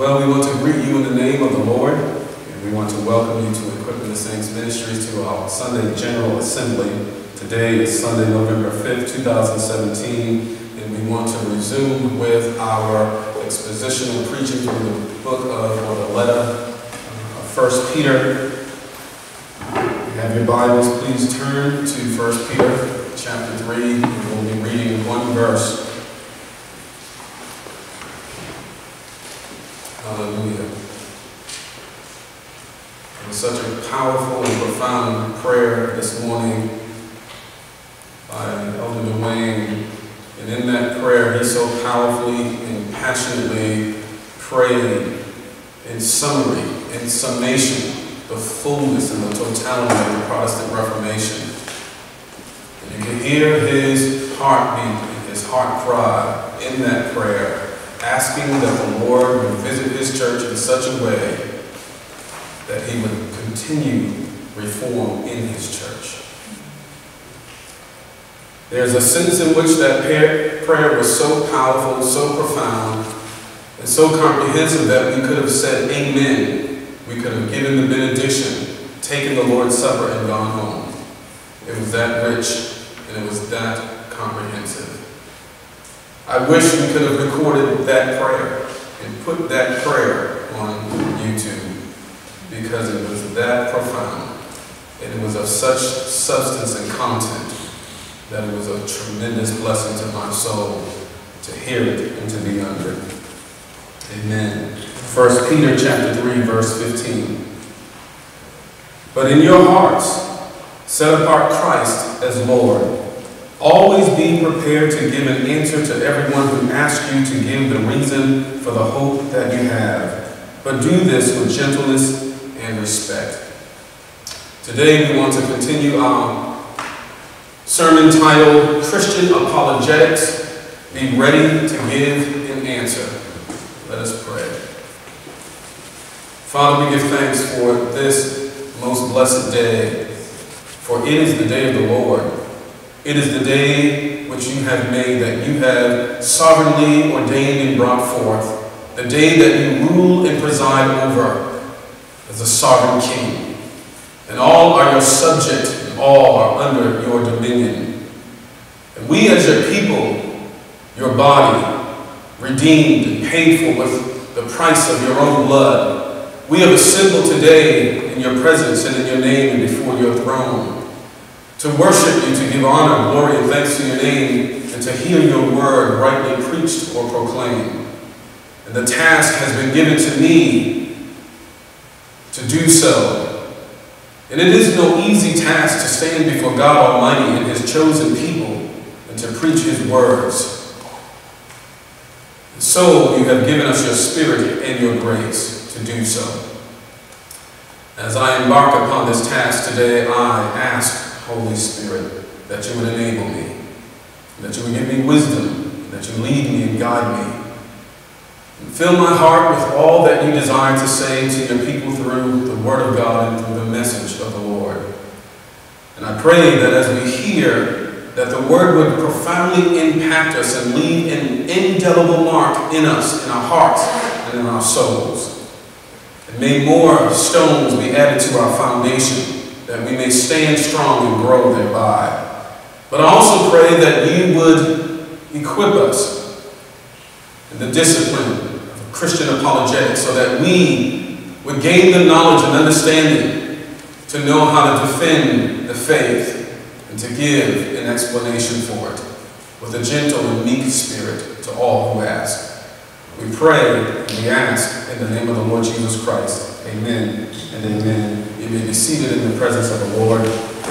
Well, we want to greet you in the name of the Lord, and we want to welcome you to Equipping the Saints Ministries to our Sunday General Assembly. Today is Sunday, November 5th, 2017, and we want to resume with our expositional preaching through the book of, or the letter of 1 Peter. If you have your Bibles, please turn to 1 Peter chapter 3, and we'll be reading one verse. Hallelujah. It was such a powerful and profound prayer this morning by Elder Dwayne. And in that prayer, he so powerfully and passionately prayed in summary, in summation, the fullness and the totality of the Protestant Reformation. And you can hear his heartbeat and his heart cry in that prayer, asking that the Lord would visit his church in such a way that he would continue reform in his church. There's a sense in which that prayer was so powerful, so profound, and so comprehensive that we could have said amen. We could have given the benediction, taken the Lord's Supper, and gone home. It was that rich, and it was that comprehensive. I wish we could have recorded that prayer and put that prayer on YouTube, because it was that profound and it was of such substance and content that it was a tremendous blessing to my soul to hear it and to be under it. Amen. 1 Peter chapter 3, verse 15. But in your hearts, set apart Christ as Lord. Always be prepared to give an answer to everyone who asks you to give the reason for the hope that you have. But do this with gentleness and respect. Today we want to continue our sermon titled, Christian Apologetics. Be ready to give an answer. Let us pray. Father, we give thanks for this most blessed day, for it is the day of the Lord. It is the day which you have made, that you have sovereignly ordained and brought forth, the day that you rule and preside over as a sovereign king. And all are your subject, and all are under your dominion. And we as your people, your body, redeemed and paid for with the price of your own blood, we have assembled today in your presence and in your name and before your throne, to worship you, to give honor, glory, and thanks to your name, and to hear your word rightly preached or proclaimed. And the task has been given to me to do so. And it is no easy task to stand before God Almighty and his chosen people and to preach his words. And so you have given us your spirit and your grace to do so. As I embark upon this task today, I ask, Holy Spirit, that you would enable me, that you would give me wisdom, that you lead me and guide me. And fill my heart with all that you desire to say to your people through the Word of God and through the message of the Lord. And I pray that as we hear, that the Word would profoundly impact us and leave an indelible mark in us, in our hearts, and in our souls. And may more stones be added to our foundation, that we may stand strong and grow thereby. But I also pray that you would equip us in the discipline of Christian apologetics, so that we would gain the knowledge and understanding to know how to defend the faith and to give an explanation for it with a gentle and meek spirit to all who ask. We pray and we ask in the name of the Lord Jesus Christ. Amen and amen. You may be seated in the presence of the Lord.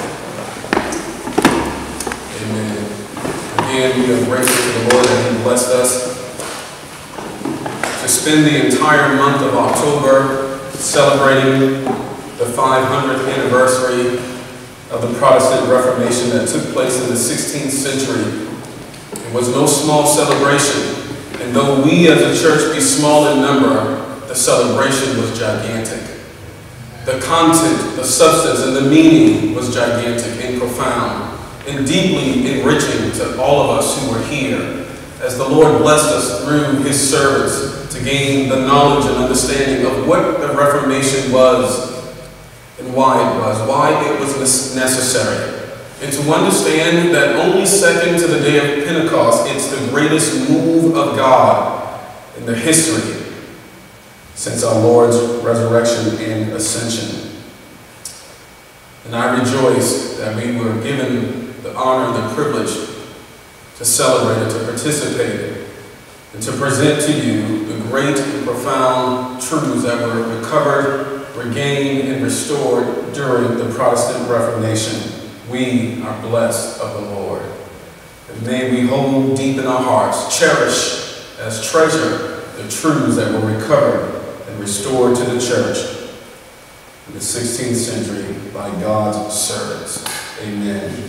Amen. Again, we are grateful to the Lord that he blessed us to spend the entire month of October celebrating the 500th anniversary of the Protestant Reformation that took place in the 16th century. It was no small celebration, and though we as a church be small in number, the celebration was gigantic. The content, the substance, and the meaning was gigantic and profound and deeply enriching to all of us who were here, as the Lord blessed us through his servants to to gain the knowledge and understanding of what the Reformation was and why it was necessary. And to understand that only second to the day of Pentecost, it's the greatest move of God in the history since our Lord's resurrection and ascension. And I rejoice that we were given the honor and the privilege to celebrate and to participate and to present to you the great and profound truths that were recovered, regained, and restored during the Protestant Reformation. We are blessed of the Lord. And may we hold deep in our hearts, cherish as treasure the truths that were recovered and restored to the church in the 16th century by God's servants. Amen.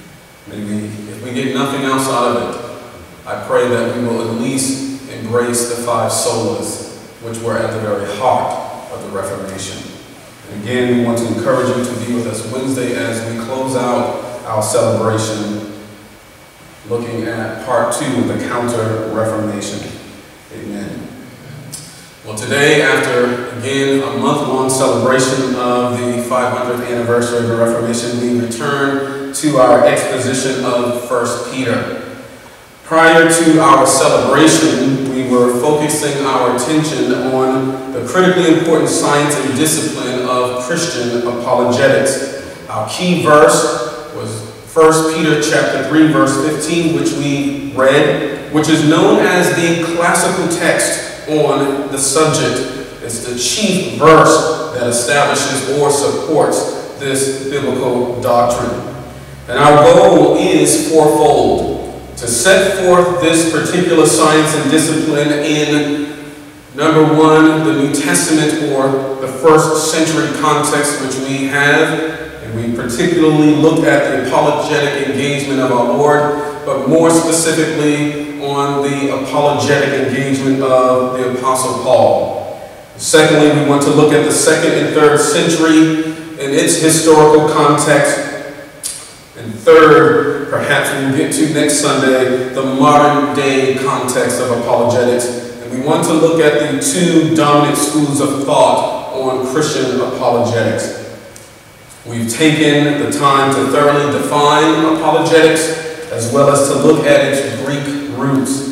If we get nothing else out of it, I pray that we will at least embrace the 5 solas, which were at the very heart of the Reformation. And again, we want to encourage you to be with us Wednesday as we close out our celebration, looking at part 2 of the Counter-Reformation. Amen. Well, today, after, again, a month-long celebration of the 500th anniversary of the Reformation, we return to our exposition of 1 Peter. Prior to our celebration, we were focusing our attention on the critically important science and discipline of Christian apologetics. Our key verse was 1 Peter chapter 3, verse 15, which we read, which is known as the classical text on the subject. It's the chief verse that establishes or supports this biblical doctrine. And our goal is fourfold: to set forth this particular science and discipline in, number 1, the New Testament or the first century context which we have, and we particularly looked at the apologetic engagement of our Lord, but more specifically on the apologetic engagement of the Apostle Paul. Secondly, we want to look at the 2nd and 3rd century and its historical context. And third, perhaps we'll get to next Sunday, the modern day context of apologetics. And we want to look at the 2 dominant schools of thought on Christian apologetics. We've taken the time to thoroughly define apologetics as well as to look at its Greek roots.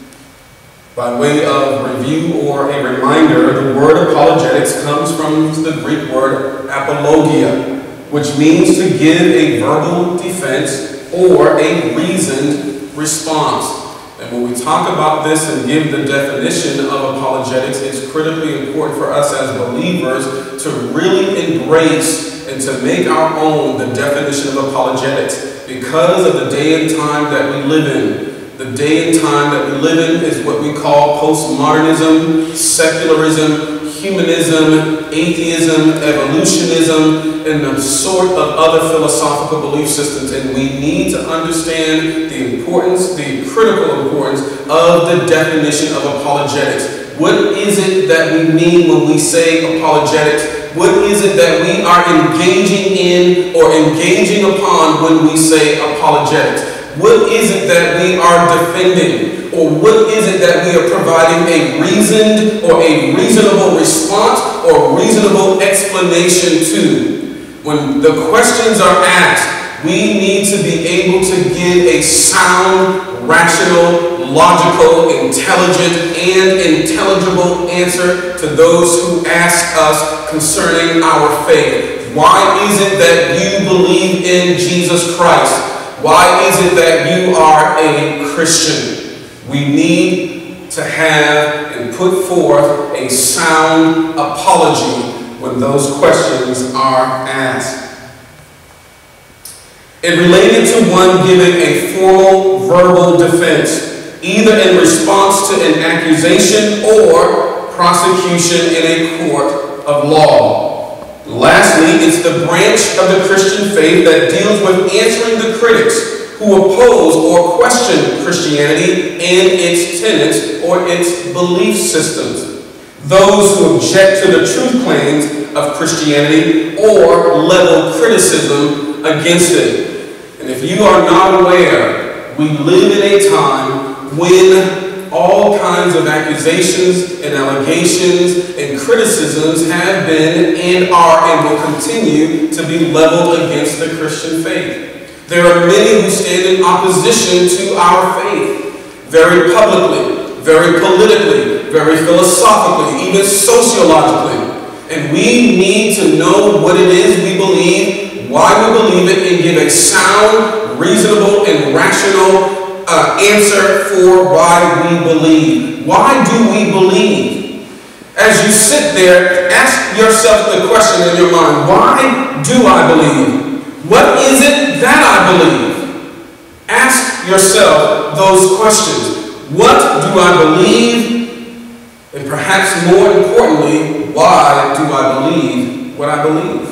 By way of review or a reminder, the word apologetics comes from the Greek word apologia, which means to give a verbal defense or a reasoned response. And when we talk about this and give the definition of apologetics, it's critically important for us as believers to really embrace and to make our own the definition of apologetics because of the day and time that we live in. The day and time that we live in is what we call postmodernism, secularism, humanism, atheism, evolutionism, and a sort of other philosophical belief systems. And we need to understand the importance, the critical importance of the definition of apologetics. What is it that we mean when we say apologetics? What is it that we are engaging in or engaging upon when we say apologetics? What is it that we are defending? Or what is it that we are providing a reasoned or a reasonable response or reasonable explanation to? When the questions are asked, we need to be able to give a sound, rational, logical, intelligent, and intelligible answer to those who ask us concerning our faith. Why is it that you believe in Jesus Christ? Why is it that you are a Christian? We need to have and put forth a sound apology when those questions are asked. It related to one giving a formal verbal defense, either in response to an accusation or prosecution in a court of law. Lastly, it's the branch of the Christian faith that deals with answering the critics who oppose or question Christianity and its tenets or its belief systems. Those who object to the truth claims of Christianity or level criticism against it. And if you are not aware, we live in a time when all kinds of accusations and allegations and criticisms have been and are and will continue to be leveled against the Christian faith. There are many who stand in opposition to our faith, very publicly, very politically, very philosophically, even sociologically. And we need to know what it is we believe, why we believe it, and give a sound, reasonable, and rational answer for why we believe. Why do we believe? As you sit there, ask yourself the question in your mind, why do I believe? What is it that I believe? Ask yourself those questions. What do I believe? And perhaps more importantly, why do I believe what I believe?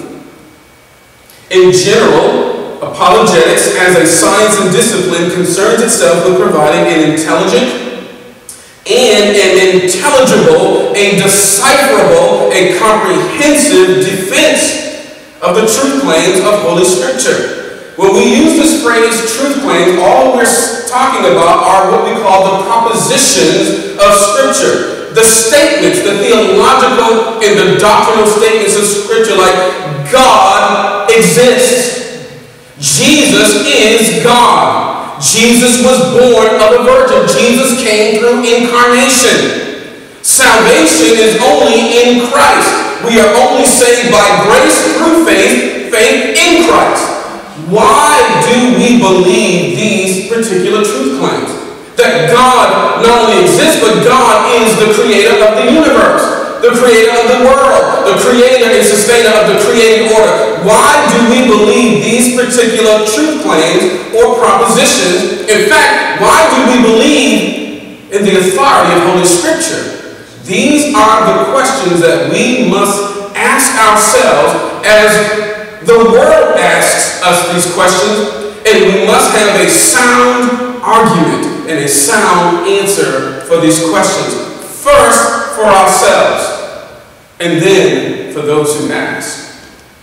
In general, apologetics as a science and discipline concerns itself with providing an intelligent and an intelligible, a decipherable, a comprehensive defense of the truth claims of Holy Scripture. When we use this phrase truth claims, all we're talking about are what we call the propositions of Scripture. The statements, the theological and the doctrinal statements of Scripture, like God exists. Jesus is God. Jesus was born of a virgin. Jesus came through incarnation. Salvation is only in Christ. We are only saved by grace through faith in Christ. Why do we believe these particular truth claims? That God not only exists, but God is the creator of the universe, the creator of the world, the creator and sustainer of the created order. Why do we believe these particular truth claims or propositions? In fact, why do we believe in the authority of Holy Scripture? These are the questions that we must ask ourselves as the world asks us these questions, and we must have a sound argument and a sound answer for these questions. First, for ourselves, and then for those who ask.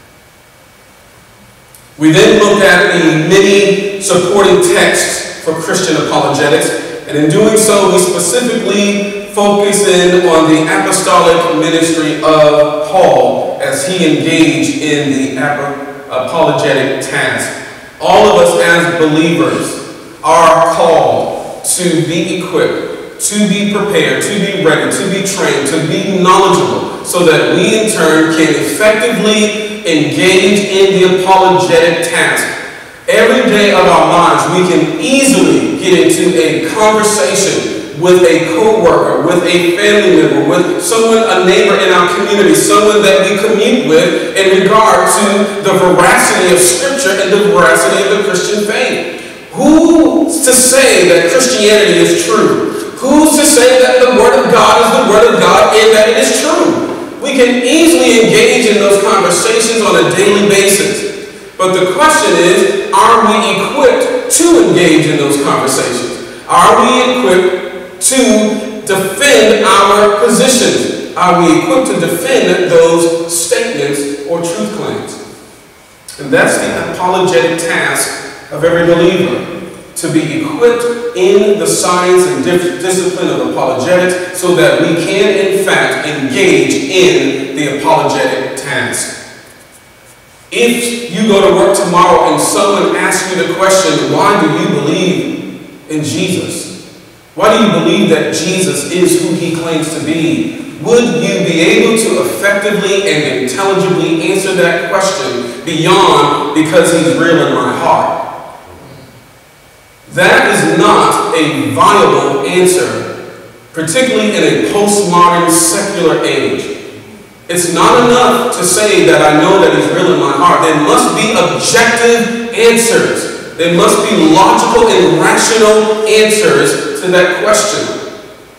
We then look at the many supporting texts for Christian apologetics, and in doing so, we specifically focus in on the apostolic ministry of Paul as he engaged in the apologetic task. All of us as believers are called to be equipped, to be prepared, to be ready, to be trained, to be knowledgeable, so that we in turn can effectively engage in the apologetic task. Every day of our lives, we can easily get into a conversation with a co-worker, with a family member, with someone, a neighbor in our community, someone that we commute with in regard to the veracity of Scripture and the veracity of the Christian faith. Who's to say that Christianity is true? Who's to say that the Word of God is the Word of God and that it is true? We can easily engage in those conversations on a daily basis. But the question is, are we equipped to engage in those conversations? Are we equipped to defend our positions? Are we equipped to defend those statements or truth claims? And that's the apologetic task of every believer, to be equipped in the science and discipline of apologetics so that we can, in fact, engage in the apologetic task. If you go to work tomorrow and someone asks you the question, why do you believe in Jesus? Why do you believe that Jesus is who he claims to be? Would you be able to effectively and intelligibly answer that question beyond because he's real in my heart? That is not a viable answer, particularly in a postmodern secular age. It's not enough to say that I know that he's real in my heart. There must be objective answers. There must be logical and rational answers to that question.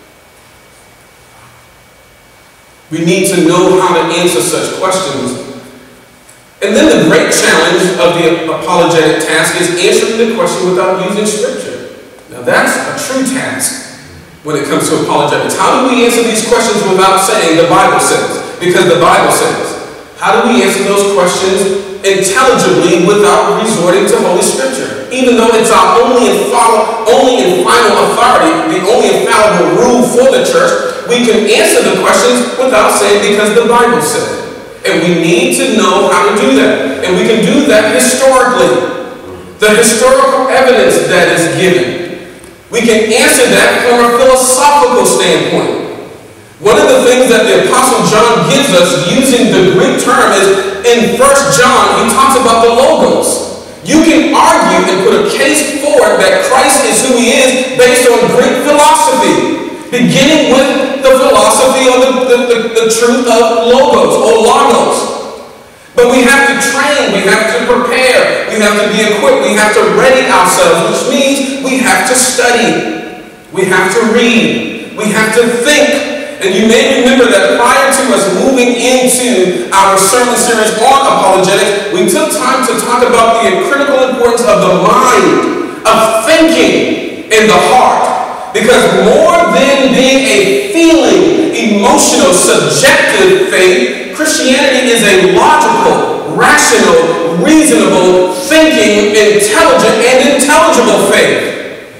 We need to know how to answer such questions. And then the great challenge of the apologetic task is answering the question without using Scripture. Now that's a true task when it comes to apologetics. How do we answer these questions without saying the Bible says? Because the Bible says. How do we answer those questions intelligibly without resorting to Holy Scripture? Even though it's our only and final final authority, the only infallible rule for the church, we can answer the questions without saying because the Bible said it. And we need to know how to do that. And we can do that historically. The historical evidence that is given. We can answer that from a philosophical standpoint. One of the things that the Apostle John gives us using the Greek term is in 1 John, he talks about the logos. You can argue and put a case forward that Christ is who he is based on Greek philosophy. Beginning with the philosophy of the truth of logos or logos. But we have to train, we have to prepare, we have to be equipped, we have to ready ourselves, which means we have to study, we have to read, we have to think. And you may remember that prior to us moving into our sermon series on apologetics, we took time to talk about the critical importance of the mind, of thinking in the heart. Because more than being a feeling, emotional, subjective faith, Christianity is a logical, rational, reasonable, thinking, intelligent, and intelligible faith.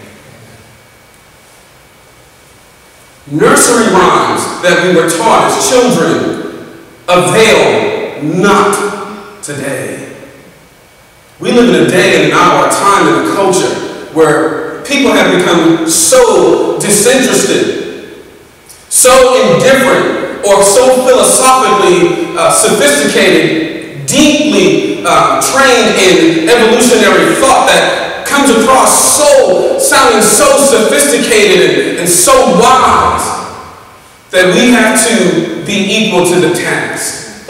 Nursery rhymes that we were taught as children avail not today. We live in a day and an hour, a time in a culture where people have become so disinterested, so indifferent, or so philosophically sophisticated, deeply trained in evolutionary thought that comes across sounding so sophisticated and so wise that we have to be equal to the task.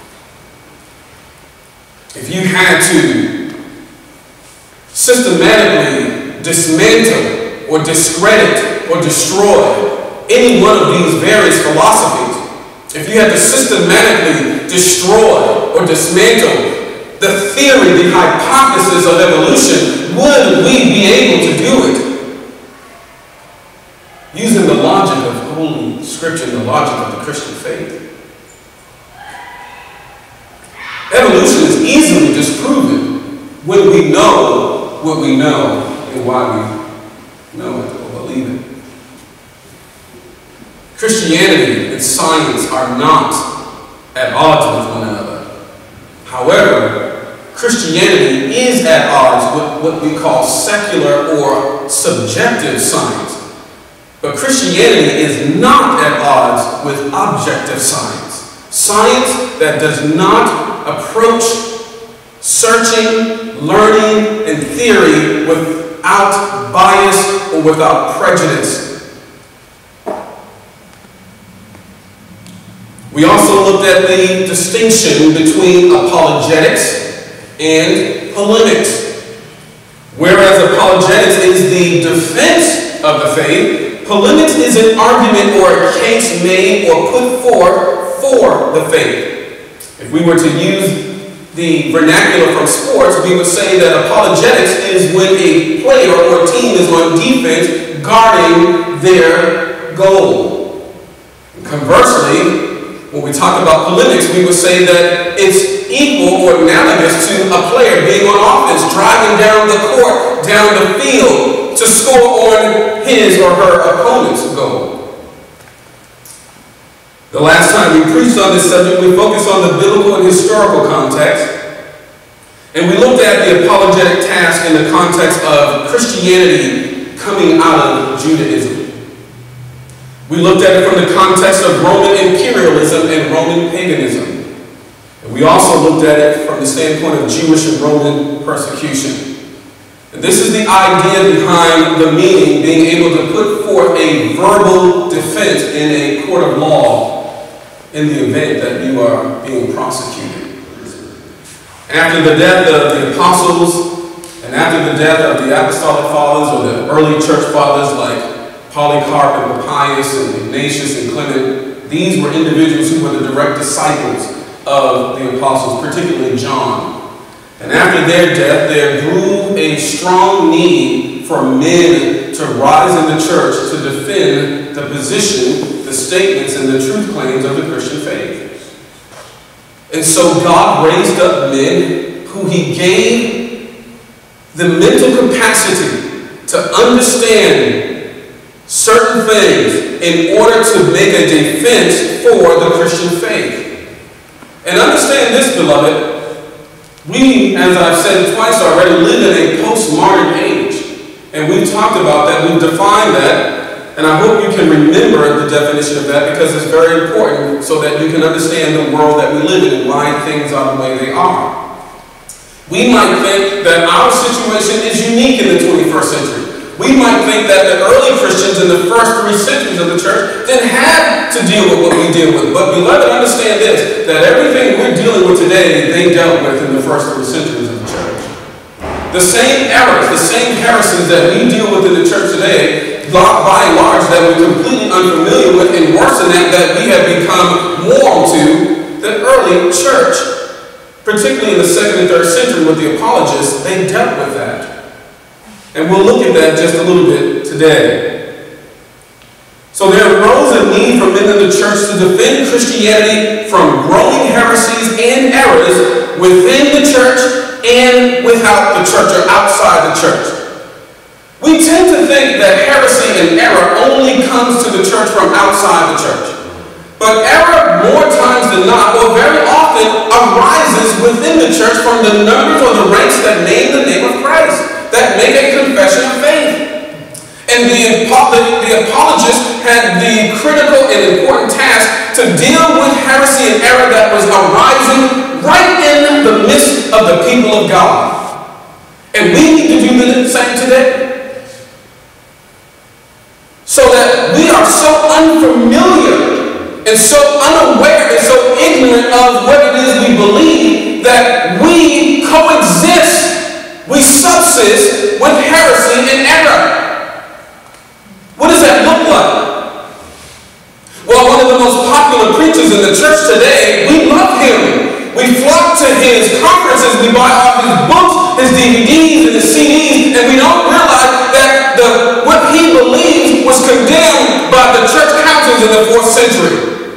If you had to systematically dismantle or discredit or destroy any one of these various philosophies, if you had to systematically destroy or dismantle the theory, the hypothesis of evolution, would we be able to do it? Using the logic of Holy Scripture and the logic of the Christian faith. Evolution is easily disproven when we know what we know and why we know it or believe it. Christianity and science are not at odds with one another. However, Christianity is at odds with what we call secular or subjective science. But Christianity is not at odds with objective science. Science that does not approach searching, learning, and theory without bias or without prejudice. We also looked at the distinction between apologetics and polemics. Whereas apologetics is the defense of the faith, polemics is an argument or a case made or put forth for the faith. If we were to use the vernacular from sports, we would say that apologetics is when a player or team is on defense guarding their goal. Conversely, when we talk about polemics, we would say that it's equal or analogous to a player being on offense, driving down the court, down the field to score on his or her opponent's goal. The last time we preached on this subject, we focused on the biblical and historical context. And we looked at the apologetic task in the context of Christianity coming out of Judaism. We looked at it from the context of Roman imperialism and Roman paganism. And we also looked at it from the standpoint of Jewish and Roman persecution. And this is the idea behind the meaning, being able to put forth a verbal defense in a court of law in the event that you are being prosecuted. After the death of the apostles and after the death of the apostolic fathers or the early church fathers like Polycarp and Papias and Ignatius and Clement, these were individuals who were the direct disciples of the apostles, particularly John. And after their death, there grew a strong need for men to rise in the church to defend the position, the statements, and the truth claims of the Christian faith. And so God raised up men who he gave the mental capacity to understand certain things in order to make a defense for the Christian faith. And understand this, beloved, we, as I've said twice already, live in a postmodern age. And we've talked about that, we've defined that, and I hope you can remember the definition of that because it's very important so that you can understand the world that we live in and why things are the way they are. We might think that our situation is unique in the 21st century. We might think that the early Christians in the first 3 centuries of the church didn't have to deal with what we deal with. But beloved, understand this, that everything we're dealing with today, they dealt with in the first 3 centuries of the church. The same errors, the same heresies that we deal with in the church today, by and large, that we're completely unfamiliar with, and worse than that, that we have become warm to, the early church, particularly in the 2nd and 3rd century with the Apologists, they dealt with that. And we'll look at that just a little bit today. So there arose a need for men in the church to defend Christianity from growing heresies and errors within the church and without the church or outside the church. We tend to think that heresy and error only comes to the church from outside the church. But error, more times than not, or very often, arises within the church from the numbers or the ranks that name the name of Christ, that make a confession of faith. And the apologists had the critical and important task to deal with heresy and error that was arising right in the midst of the people of God. And we need to do the same today. So that we are so unfamiliar and so unaware and so ignorant of what it is we believe that we coexist, we subsist with heresy and error. What does that look like? Well, one of the most popular preachers in the church today, we love him. We flock to his conferences, we buy all his books, his DVDs and his CDs, and we don't realize that what he believes was condemned by the church councils in the 4th century.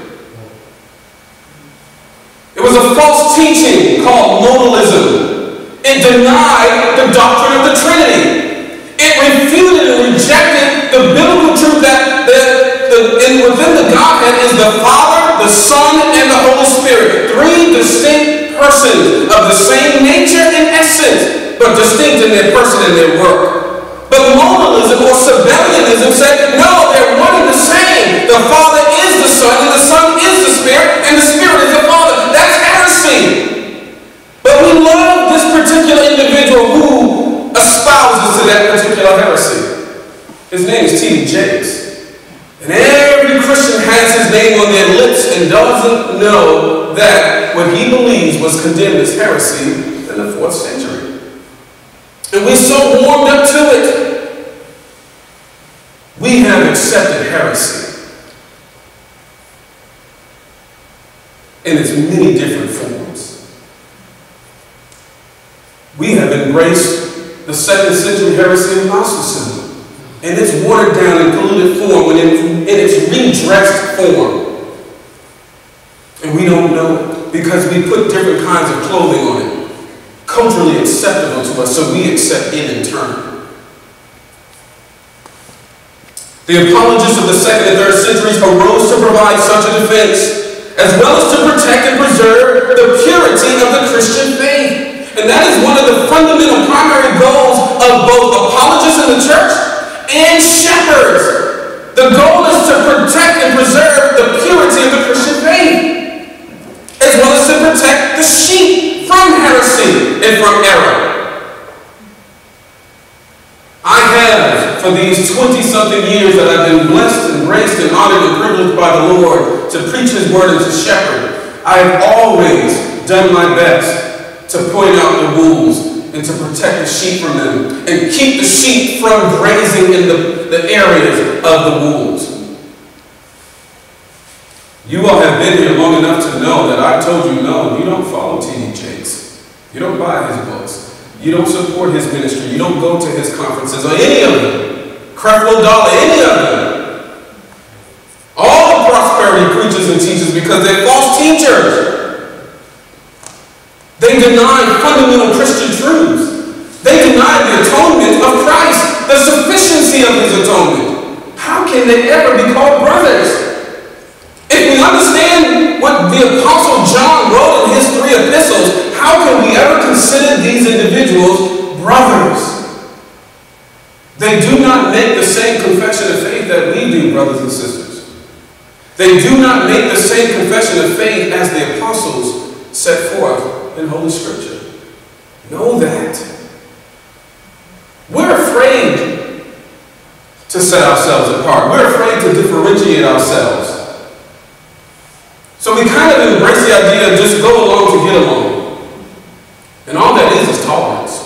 It was a false teaching called modalism. It denied the doctrine of the Trinity. It refuted and rejected the biblical truth that within the Godhead is the Father, the Son, and the Holy Spirit. 3 distinct persons of the same nature and essence, but distinct in their person and their work. But modalism or Sabellianism said, no, they're one and the same. The Father is the Son, and the Son is the Spirit, and the Spirit is the Father. That's heresy. But we love this particular individual who espouses to that particular heresy. His name is T.D. Jakes. And every Christian has his name on their lips and doesn't know that what he believes was condemned as heresy in the 4th century. And we're so warmed up to it. We have accepted heresy in its many different forms. We have embraced the 2nd century heresy of Gnosticism in its watered down and polluted form, in its redressed form. And we don't know it because we put different kinds of clothing on it. Culturally acceptable to us, so we accept it in turn. The apologists of the 2nd and 3rd centuries arose to provide such a defense, as well as to protect and preserve the purity of the Christian faith. And that is one of the fundamental primary goals of both apologists in the church and shepherds. The goal is to protect and preserve the purity of the Christian faith, as well as to protect the sheep from heresy and from error. I have, for these 20-something years that I've been blessed and graced and honored and privileged by the Lord to preach His word and to shepherd, I have always done my best to point out the wolves and to protect the sheep from them and keep the sheep from grazing in the areas of the wolves. You all have been here long enough to know that I told you, no, you don't follow T.D. Jakes. You don't buy his books. You don't support his ministry. You don't go to his conferences or any of them. Creflo Dollar, any of them. All the prosperity preachers and teachers, because they're false teachers. They deny fundamental Christian truths. They deny the atonement of Christ, the sufficiency They do not make the same confession of faith that we do, brothers and sisters. They do not make the same confession of faith as the apostles set forth in Holy Scripture. Know that. We're afraid to set ourselves apart. We're afraid to differentiate ourselves. So we kind of embrace the idea of just go along to get along. And all that is tolerance.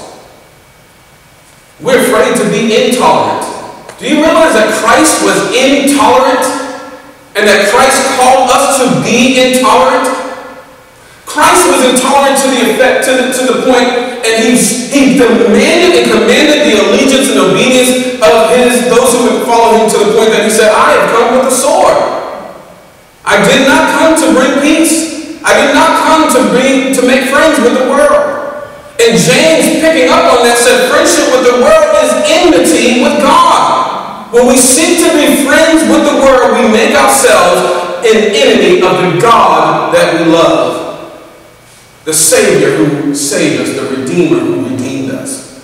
We're afraid to be intolerant. Do you realize that Christ was intolerant? And that Christ called us to be intolerant? Christ was intolerant to the point, and he demanded and commanded the allegiance and obedience of those who would follow him, to the point that he said, I have come with a sword. I did not come to bring peace. I did not come to make friends with the world. And James, picking up on that, said friendship with the world is enmity with God. When we seek to be friends with the world, we make ourselves an enemy of the God that we love. The Savior who saved us, the Redeemer who redeemed us.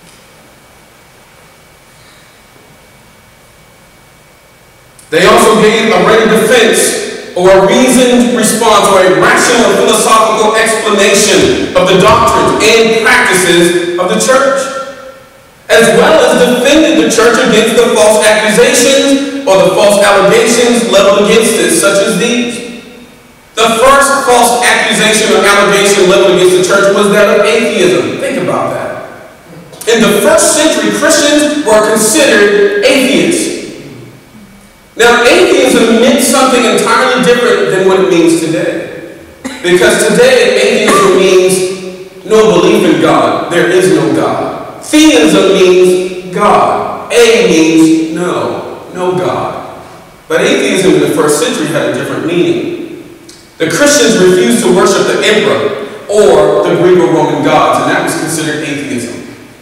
They also gave a ready defense, or a reasoned response, or a rational philosophical explanation of the doctrines and practices of the church, as well as defended the church against the false accusations or the false allegations leveled against it, such as these. The first false accusation or allegation leveled against the church was that of atheism. Think about that. In the first century, Christians were considered atheists. Now, atheism meant something entirely different than what it means today. Because today, atheism means no belief in God. There is no God. Theism means God. A means no God. But atheism in the first century had a different meaning. The Christians refused to worship the emperor or the Greek or Roman gods, and that was considered atheism.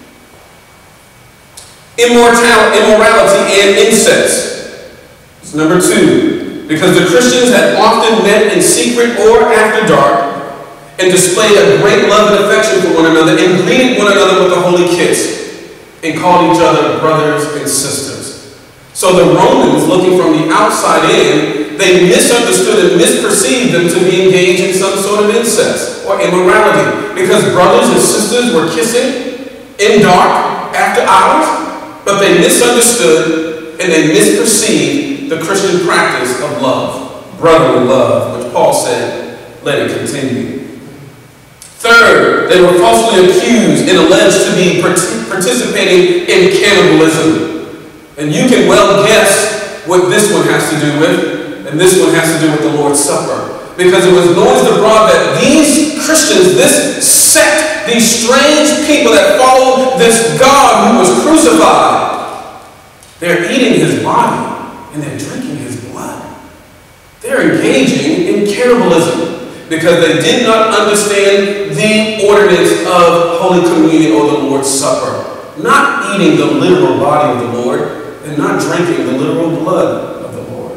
Immorality and incest. Number 2, because the Christians had often met in secret or after dark and displayed a great love and affection for one another and greeted one another with a holy kiss and called each other brothers and sisters. So the Romans, looking from the outside in, they misunderstood and misperceived them to be engaged in some sort of incest or immorality, because brothers and sisters were kissing in dark after hours, but they misunderstood and they misperceived the Christian practice of love, brotherly love, which Paul said, let it continue. Third, they were falsely accused and alleged to be participating in cannibalism. And you can well guess what this one has to do with, and this one has to do with the Lord's Supper. Because it was noised abroad that these Christians, this sect, these strange people that followed this God who was crucified, they're eating his body. And they're drinking his blood. They're engaging in cannibalism because they did not understand the ordinance of Holy Communion or the Lord's Supper. Not eating the literal body of the Lord and not drinking the literal blood of the Lord.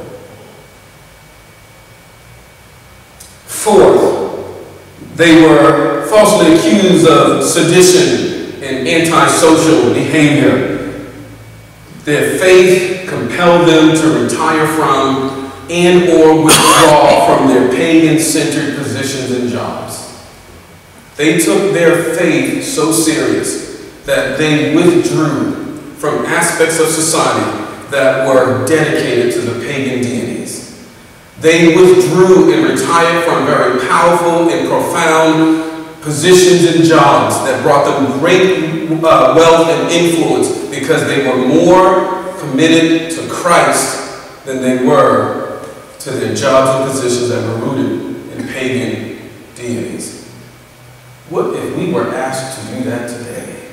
Fourth, they were falsely accused of sedition and antisocial behavior. Their faith compelled them to retire from and or withdraw from their pagan-centered positions and jobs. They took their faith so serious that they withdrew from aspects of society that were dedicated to the pagan deities. They withdrew and retired from very powerful and profound positions and jobs that brought them great wealth and influence, because they were more committed to Christ than they were to their jobs and positions that were rooted in pagan deities. What if we were asked to do that today?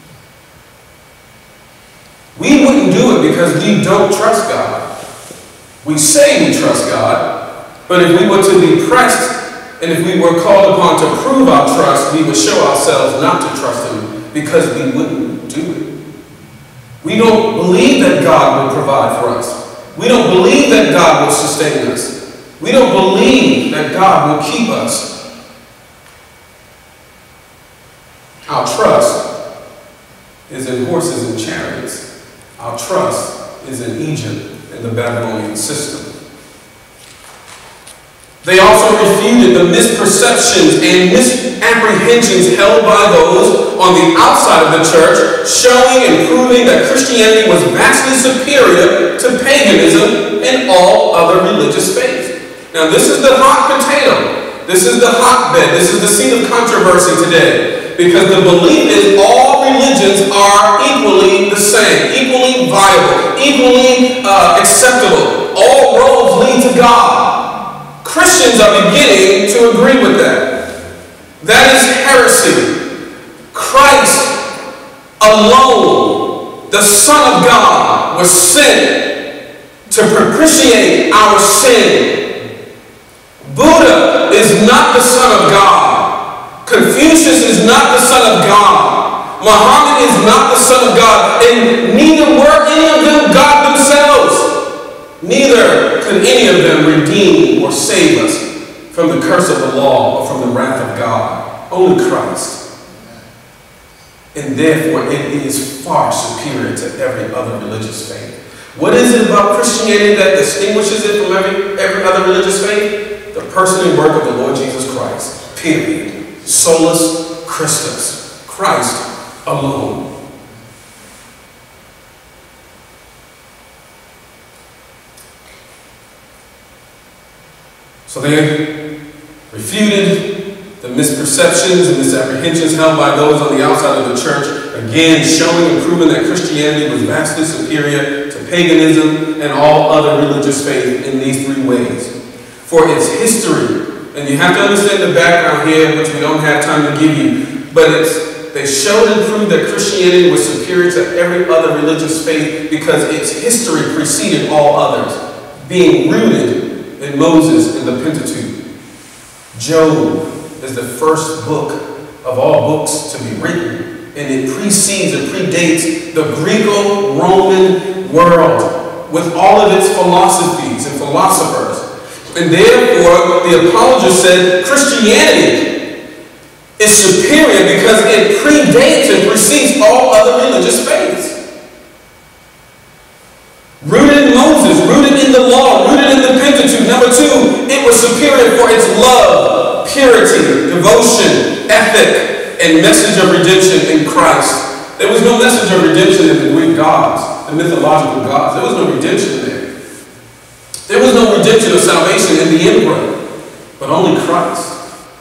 We wouldn't do it because we don't trust God. We say we trust God, but if we were to be pressed and if we were called upon to prove our trust, we would show ourselves not to trust him because we wouldn't do it. We don't believe that God will provide for us. We don't believe that God will sustain us. We don't believe that God will keep us. Our trust is in horses and chariots Our trust is in Egypt and the Babylonian system. They also refuted the misperceptions and misapprehensions held by those on the outside of the church, showing and proving that Christianity was vastly superior to paganism and all other religious faiths. Now, this is the hot potato. This is the hotbed. This is the seat of controversy today. Because the belief is all religions are equally the same, equally viable, equally acceptable. All roads lead to God. Christians are beginning to agree with that. That is heresy. Christ alone, the Son of God, was sent to propitiate our sin. Buddha is not the Son of God. Confucius is not the Son of God. Muhammad is not the Son of God. And neither were any of them God themselves. Neither could any of them redeem or save us from the curse of the law or from the wrath of God. Only Christ. And therefore it is far superior to every other religious faith. What is it about Christianity that distinguishes it from every other religious faith? The person and work of the Lord Jesus Christ. Period. Solus Christus. Christ alone. So they refuted the misperceptions and misapprehensions held by those on the outside of the church, again showing and proving that Christianity was vastly superior to paganism and all other religious faith in these three ways. For its history, and you have to understand the background here, which we don't have time to give you, but they showed and proved that Christianity was superior to every other religious faith because its history preceded all others, being rooted in Moses and the Pentateuch. Job is the first book of all books to be written, and it precedes and predates the Greco-Roman world with all of its philosophies and philosophers. And therefore, the apologists said Christianity is superior because it predates and precedes all other religious faiths. Rooted in Moses, rooted in the law, rooted in the Pentateuch. Number two, it was superior for its love, purity, devotion, ethic, and message of redemption in Christ. There was no message of redemption in the Greek gods, the mythological gods. There was no redemption there. There was no redemption of salvation in the emperor, but only Christ.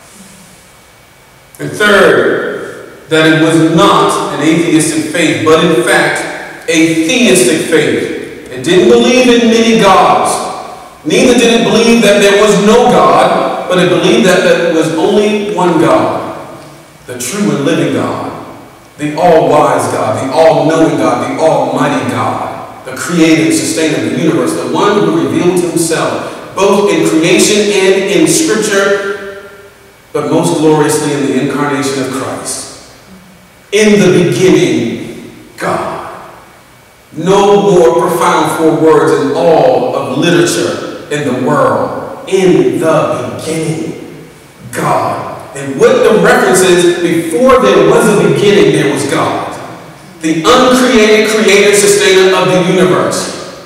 And third, that it was not an atheistic faith, but in fact, a theistic faith. It didn't believe in many gods. Neither did it believe that there was no God, but it believed that there was only one God, the true and living God, the all-wise God, the all-knowing God, the almighty God, the creator and sustainer of the universe, the one who revealed himself, both in creation and in Scripture, but most gloriously in the incarnation of Christ. In the beginning, God. No more profound 4 words in all of literature in the world. In the beginning, God. And what the reference is, before there was a beginning, there was God. The uncreated creator, sustainer of the universe.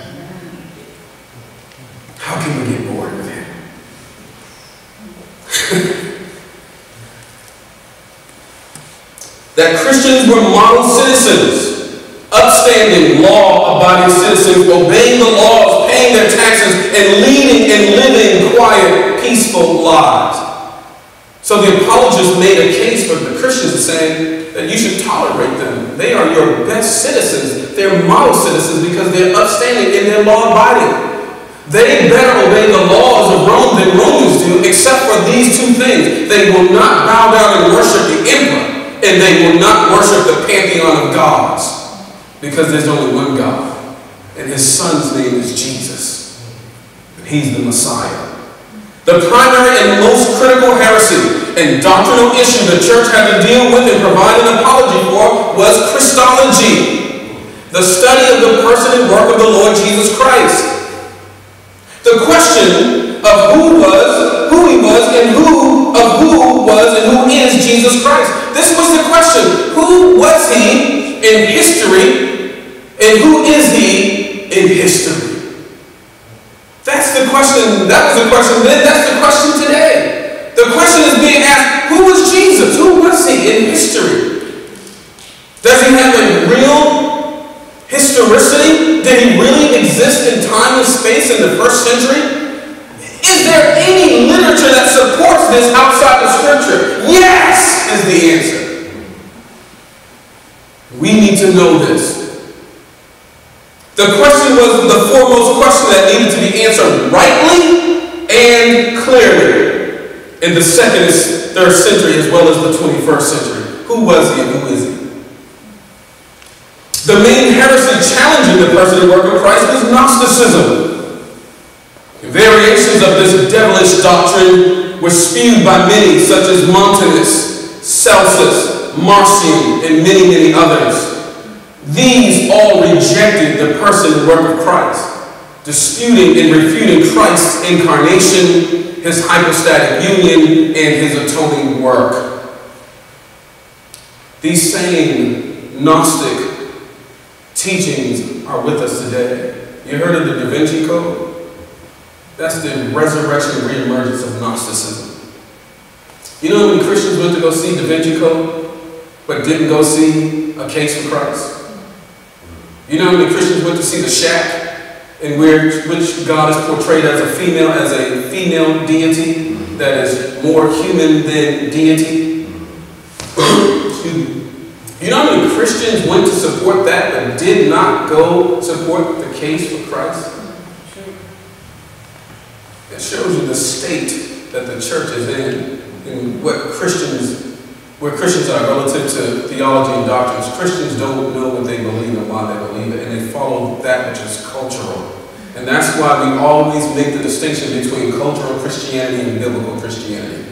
How can we get bored with him? That Christians were model citizens. Upstanding, law-abiding citizens, obeying the laws, paying their taxes, and leading and living quiet, peaceful lives. So the apologists made a case for the Christians saying that you should tolerate them. They are your best citizens. They're model citizens because they're upstanding and they're law-abiding. They better obey the laws of Rome than Romans do, except for these two things. They will not bow down and worship the emperor, and they will not worship the pantheon of gods. Because there's only one God, and his son's name is Jesus. And he's the Messiah. The primary and most critical heresy and doctrinal issue the church had to deal with and provide an apology for was Christology, the study of the person and work of the Lord Jesus Christ. The question of who he was, and who is Jesus Christ. This was the question. Who was he in history, And who is he in history? That's the question. That was the question then. That's the question today. The question is being asked, who was Jesus? Who was he in history? Does he have a real historicity? Did he really exist in time and space in the first century? Is there any literature that supports this outside of Scripture? Yes, is the answer. We need to know this. The question was the foremost question that needed to be answered rightly and clearly in the 2nd and 3rd century as well as the 21st century. Who was he and who is he? The main heresy challenging the person and work of Christ was Gnosticism. Variations of this devilish doctrine were spewed by many, such as Montanus, Celsus, Marcion, and many, many others. These all rejected the person and work of Christ, disputing and refuting Christ's incarnation, his hypostatic union, and his atoning work. These same Gnostic teachings are with us today. You heard of the Da Vinci Code? That's the resurrection and reemergence of Gnosticism. You know how many Christians went to go see Da Vinci Code, but didn't go see A Case for Christ? You know how many Christians went to see The Shack, in which God is portrayed as a female deity that is more human than deity? Excuse me. You know how many Christians went to support that but did not go support The Case for Christ? It shows you the state that the church is in and where Christians are relative to theology and doctrines. Christians don't know what they believe and why they believe it, and they follow that which is cultural. And that's why we always make the distinction between cultural Christianity and biblical Christianity.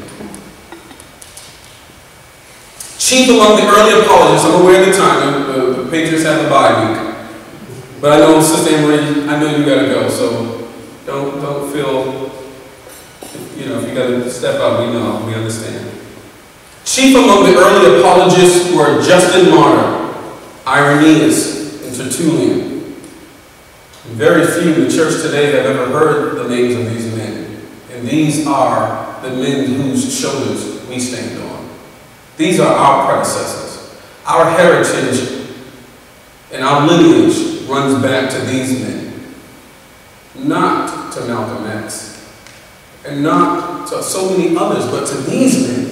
Chief among the early apologists, I'm aware of the time, the Patriots have a bye week. But I know, Sister Anne-Marie, I know you gotta go, so don't feel, if you gotta step out, we understand. Chief among the early apologists were Justin Martyr, Irenaeus, and Tertullian. Very few in the church today have ever heard the names of these men. And these are the men whose shoulders we stand on. These are our predecessors. Our heritage and our lineage runs back to these men. Not to Malcolm X. And not to so many others, but to these men.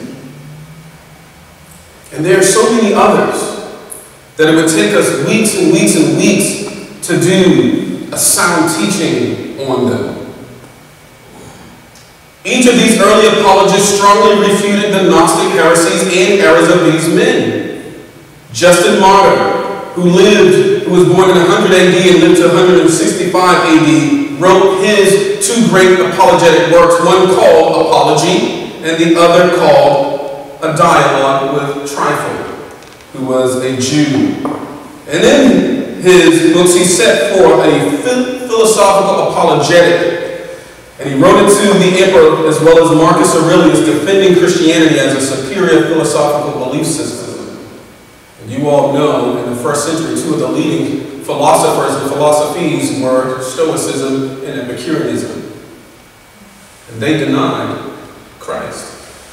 And there are so many others that it would take us weeks and weeks and weeks to do a sound teaching on them. Each of these early apologists strongly refuted the Gnostic heresies and errors of these men. Justin Martyr, who was born in 100 AD and lived to 165 AD, wrote his two great apologetic works, one called Apology and the other called A Dialogue with Trypho, who was a Jew. And in his books, he set forth a philosophical apologetic. And he wrote it to the emperor as well as Marcus Aurelius, defending Christianity as a superior philosophical belief system. And you all know in the first century, two of the leading philosophers and philosophies were Stoicism and Epicureanism. And they denied Christ.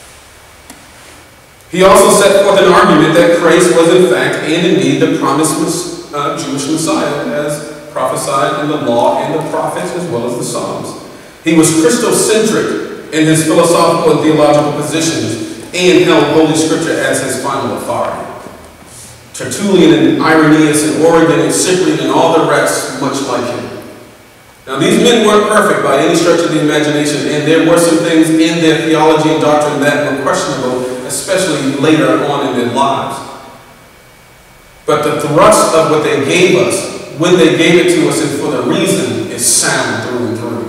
He also set forth an argument that Christ was in fact and indeed the promised Jewish Messiah as prophesied in the law and the prophets as well as the Psalms. He was Christocentric in his philosophical and theological positions and held Holy Scripture as his final authority. Tertullian and Irenaeus and Origen and Cyprian and all the rest much like him. Now these men weren't perfect by any stretch of the imagination, and there were some things in their theology and doctrine that were questionable, especially later on in their lives. But the thrust of what they gave us, when they gave it to us and for the reason, is sound through and through.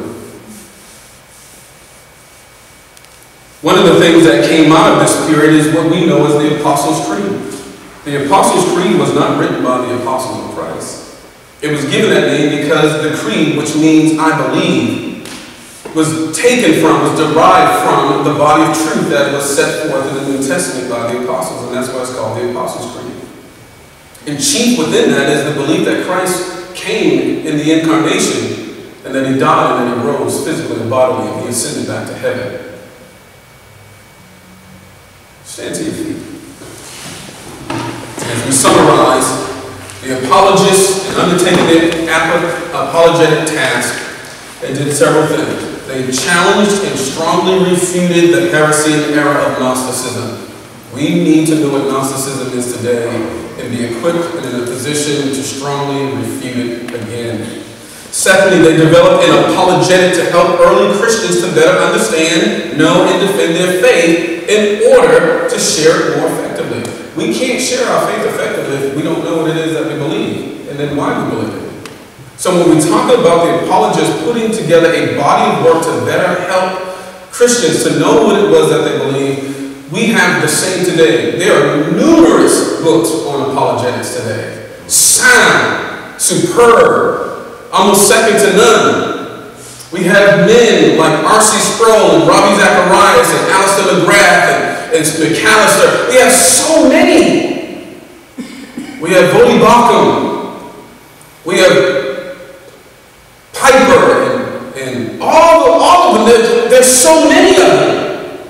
One of the things that came out of this period is what we know as the Apostles' Creed. The Apostles' Creed was not written by the Apostles of Christ. It was given that name because the creed, which means I believe, was derived from the body of truth that was set forth in the New Testament by the Apostles, and that's why it's called the Apostles' Creed. And chief within that is the belief that Christ came in the incarnation, and that he died and then he rose physically and bodily, and he ascended back to heaven. Stand to your feet. As we summarize, the apologists, in undertaking their apologetic task, they did several things. They challenged and strongly refuted the heresy and error of Gnosticism. We need to know what Gnosticism is today and be equipped and in a position to strongly refute it again. Secondly, they developed an apologetic to help early Christians to better understand, know, and defend their faith in order to share it more effectively. We can't share our faith effectively if we don't know what it is that we believe and then why we believe it. So when we talk about the apologists putting together a body of work to better help Christians to know what it was that they believe, we have the same today. There are numerous books on apologetics today. Sound, superb, almost second to none. We have men like R.C. Sproul and Robbie Zacharias and Alistair McGrath and McAllister. We have so many. We have Voli Bauckham. We have Piper and all of them. There's so many of them.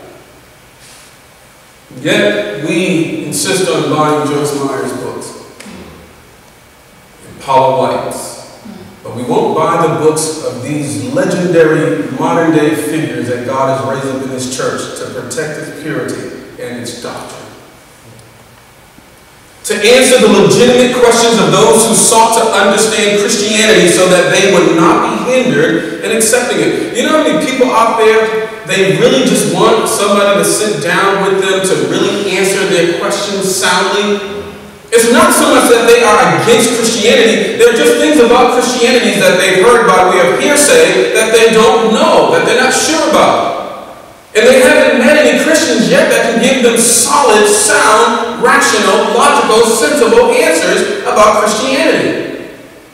Yet we insist on buying Joyce Meyer's books and Paula White's. But we won't buy the books of these legendary modern-day figures that God has raised up in His church to protect its purity and its doctrine. To answer the legitimate questions of those who sought to understand Christianity so that they would not be hindered in accepting it. You know how many people out there, they really just want somebody to sit down with them to really answer their questions soundly? It's not so much that they are against Christianity. There are just things about Christianity that they've heard by way of hearsay that they don't know, that they're not sure about. And they haven't met any Christians yet that can give them solid, sound, rational, logical, sensible answers about Christianity.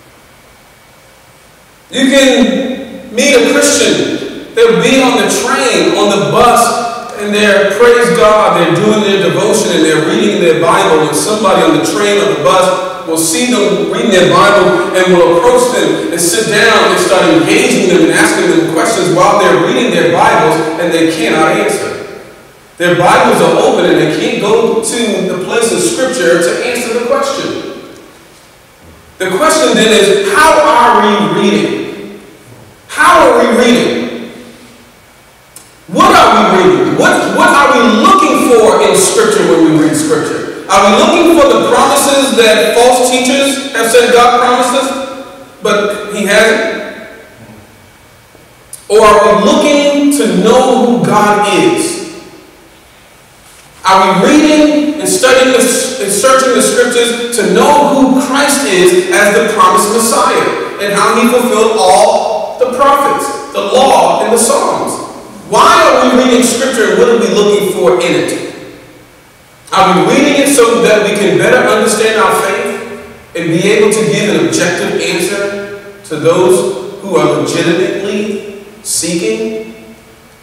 You can meet a Christian. They'll be on the train, on the bus, and they're, praise God, they're doing their devotion and they're reading their Bible, and somebody on the train or the bus will see them reading their Bible and will approach them and sit down and start engaging them and asking them questions while they're reading their Bibles, and they cannot answer. Their Bibles are open and they can't go to the place of Scripture to answer the question. The question then is, how are we reading? How are we reading? What are we reading? What are we looking for in Scripture when we read Scripture? Are we looking for the promises that false teachers have said God promised us, but He hasn't? Or are we looking to know who God is? Are we reading and studying and searching the Scriptures to know who Christ is as the promised Messiah and how He fulfilled all the prophets, the law, and the Psalms? Why are we reading Scripture and what are we looking for in it? Are we reading it so that we can better understand our faith and be able to give an objective answer to those who are legitimately seeking?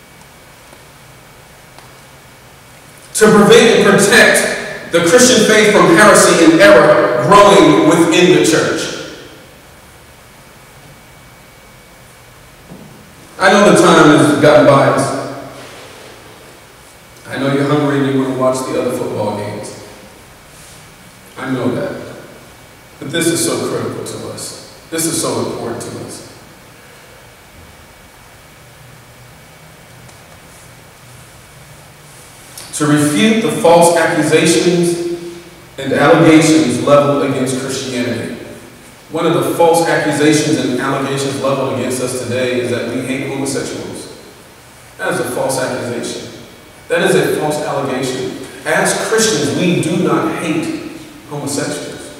To prevent and protect the Christian faith from heresy and error growing within the church. I know the time has gotten by us. I know you're hungry and you want to watch the other football games. I know that. But this is so critical to us. This is so important to us. To refute the false accusations and allegations leveled against Christianity. One of the false accusations and allegations leveled against us today is that we hate homosexuals. That is a false accusation. That is a false allegation. As Christians, we do not hate homosexuals.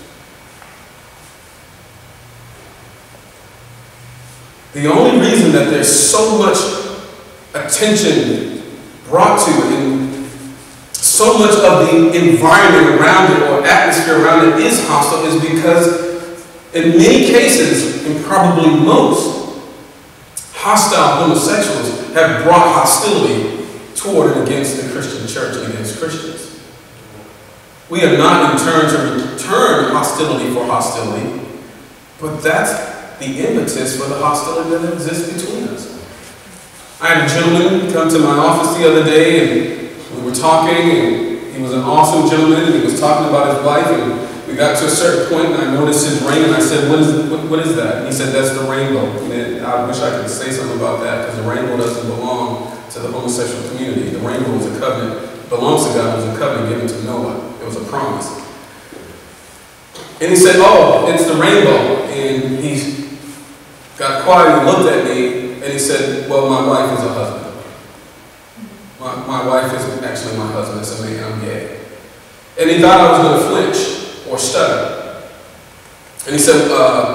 The only reason that there's so much attention brought to it and so much of the environment around it or atmosphere around it is hostile is because in many cases, and probably most, hostile homosexuals have brought hostility toward and against the Christian church and against Christians. We are not in turn to return hostility for hostility, but that's the impetus for the hostility that exists between us. I had a gentleman come to my office the other day, and we were talking, and he was an awesome gentleman, and he was talking about his wife, and we got to a certain point, and I noticed his ring, and I said, what is that? And he said, that's the rainbow. And I wish I could say something about that, because the rainbow doesn't belong to the homosexual community. The rainbow was a covenant, belongs to God. It was a covenant given to Noah. It was a promise. And he said, oh, it's the rainbow. And he got quiet and looked at me, and he said, well, my wife is a husband. My wife is actually my husband. It's a man. I'm gay. And he thought I was going to flinch or stutter. And he said,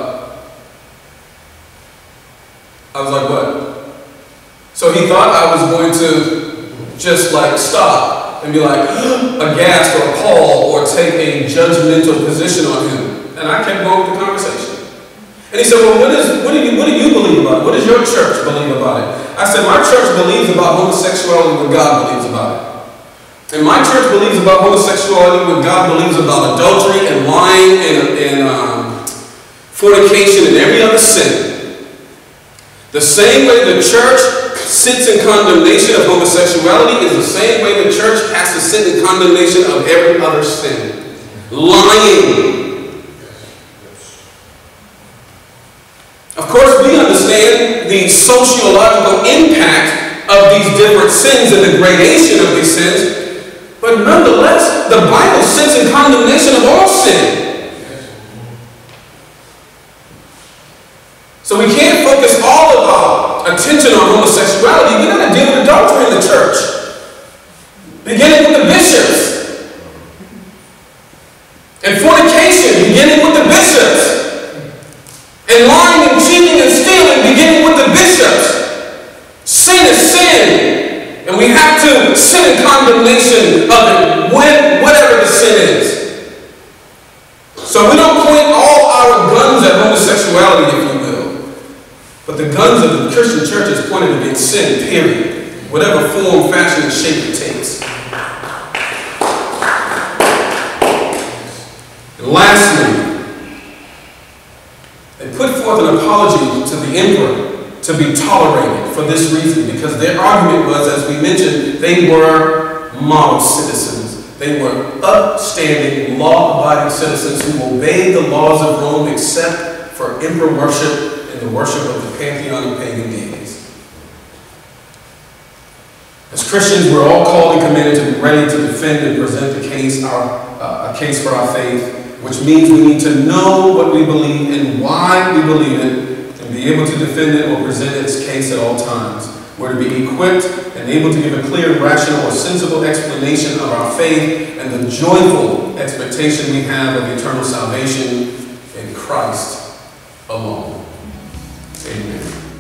I was like, what? So he thought I was going to just like stop and be like aghast or appalled or take a judgmental position on him. And I kept going with the conversation. And he said, well, what do you believe about it? What does your church believe about it? I said, my church believes about homosexuality what God believes about it. And my church believes about homosexuality what God believes about adultery and lying and fornication and every other sin. The same way the church sits in condemnation of homosexuality is the same way the church has to sit in condemnation of every other sin. Lying. Of course, we understand the sociological impact of these different sins and the gradation of these sins. But nonetheless, the Bible sits in condemnation of all sin. So we can't focus all of our attention on homosexuality. We've got to deal with adultery in the church. Beginning with the bishops. And fornication, beginning with the bishops. And lying and cheating and stealing, beginning with the bishops. Sin is sin. And we have to sit in condemnation of it, whatever the sin is. So we don't point all our guns at homosexuality, if you will. But the guns of the Christian church is pointed against sin, period. Whatever form, fashion, and shape it takes. And lastly, they put forth an apology to the emperor to be tolerated for this reason, because their argument was, as we mentioned, they were model citizens. They were upstanding, law-abiding citizens who obeyed the laws of Rome except for emperor worship and the worship of the pantheon of pagan deities. As Christians, we're all called and commanded to be ready to defend and present a case for our faith, which means we need to know what we believe and why we believe it, and be able to defend it or present its case at all times. We're to be equipped and able to give a clear, rational, or sensible explanation of our faith and the joyful expectation we have of eternal salvation in Christ alone. Amen.